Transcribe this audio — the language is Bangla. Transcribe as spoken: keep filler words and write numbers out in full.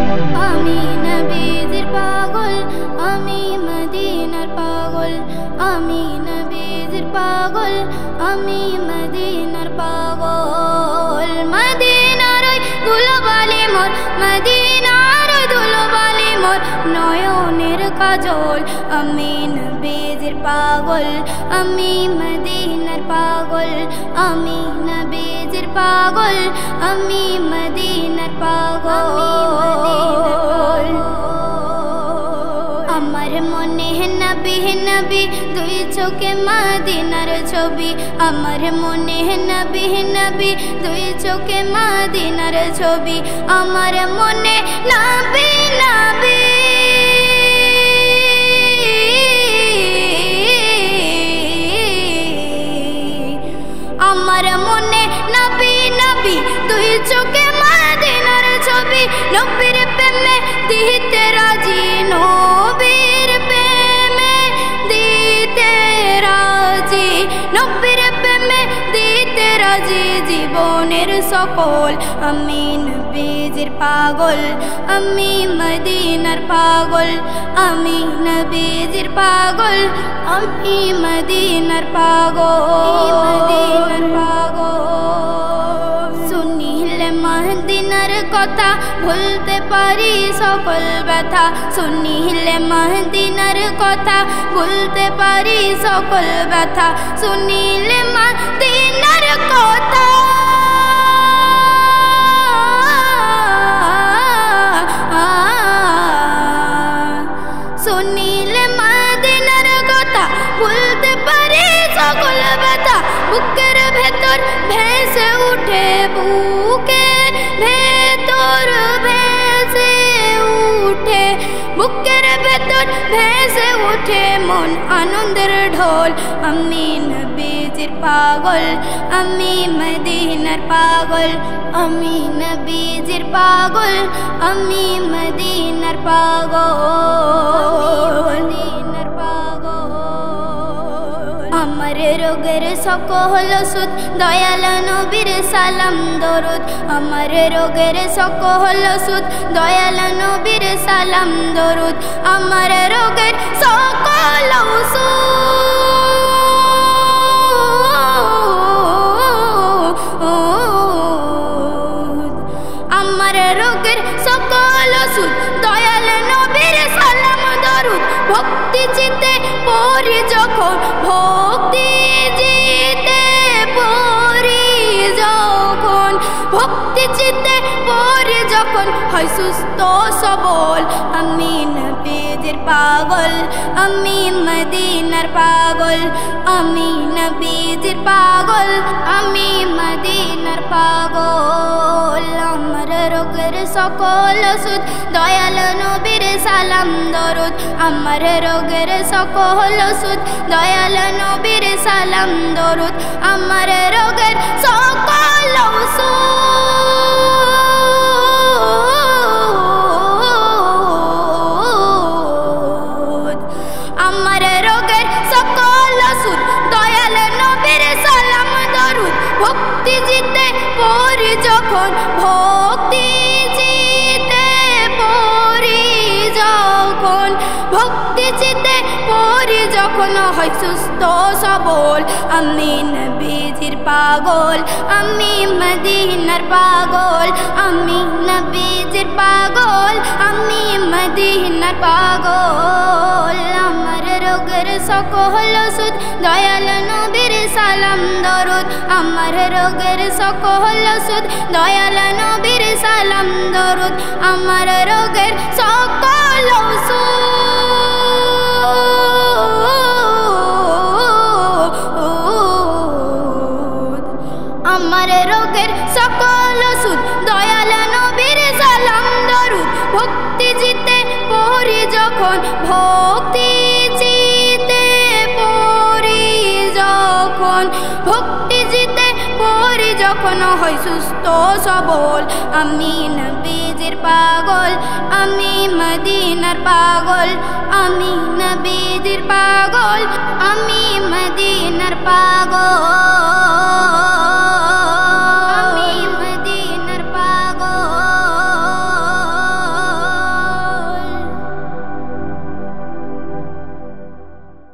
আমি নবীজির পাগল, আমি মদিনার পাগল, আমি নবীজির পাগল, আমি মদিনার পাগল। মদিনার ধুলোবালি মোর, মদিনার ধুলোবালি মোর নয়নের কাজল। আমি নবীজির পাগল, আমি মদিনার পাগল, আমি নবীজির পাগল, আমি মদিনার পাগল। আমার মনে নবী নবী দুই চোখে মদিনার ছবি, আমার মনে নবী নবী দুই চোখে মদিনার ছবি, আমার মনে নবী নবী আমার মনে নবী নবী দুই চোখে মদিনার ছবি। নবীর প্রেমে দিতে রাজি, নবীর প্রেমে দিতে রাজি, নবীর প্রেমে দিতে রাজি জীবনের সকল। আমি নবীজির পাগল, আমি মদিনার পাগল, আমি নবীজির পাগল, আমি মদিনার পাগল, মদিনার পাগল। শুনিলে মদিনার কথা ভুলতে পারি সকল ব্যথা, শুনিলে মদিনার কথা ভুলতে পারি সকল ব্যথা, শুনিলে মদিনার কথা শুনিলে মদিনার কথা ভুলতে পারি সকল ব্যথা। বুকের ভেতর ভেসে উঠে, বুকের ভেতর ভেসে উঠে, বুকের ভেতর ভেসে উঠে মন আনন্দের ঢোল। আমি নবীজির পাগল, আমি মদিনার পাগল, আমি নবীজির পাগল, আমি মদিনার পাগল, মদিনার পাগল। আমার রোগের সকল সুদ দয়াল নবীর সালাম দরুদ, আমার রোগের সকল সুদ দয়াল নবীর সালাম দরুদ, আমার রোগের সকল সুদ, আমার রোগের সকল সুদ দয়াল নবীর সালাম দরুদ। ভক্তি চিতে পড়ি যখন, ভক্তি চিতে পড়ি যখন, ভক্তি চিতে পড়ি যখন হয় সুস্থ সবল। আমি নবীজির পাগল, আমি মদিনার পাগল, আমি নবীজির পাগল, আমি মদিনার পাগল। আমার রোগের সকল সুদ দয়াল নবীর সালাম দরুদ, আমার রোগের সকল সুদ দয়াল নবীর সালাম দরুদ, আমার রোগের সকল সুদ, আমার রোগের সকল সুদ দয়াল নবীর সালাম দরুদ। ভক্তি জিতে পড়ি যখন, ভক্তি জিতে পড়ি যখন, ভক্তি চিতে পড়ি যখন হয় সুস্থ সবল। আমি নবীজির পাগল, আমি মদিনার পাগল, আমি নবীজির পাগল, আমি মদিনার পাগল। আমার রোগের সকল সুদ দয়াল নবীর সালাম দরুদ, আমার রোগের সকল সুদ দয়াল নবীর সালাম দরুদ, আমার রোগের সকল সুদ, আমার রোগের সকল সুদ দয়াল নবীর সালাম দরুদ। ভক্তি জিতে পড়ি যখন, ভক্তি জিতে পড়ি যখন, ভক্তি জিতে পড়ি যখন হয় সুস্থ সবল। আমি নবীজির পাগল, আমি মদিনার পাগল, আমি নবীজির পাগল, আমি মদিনার পাগল।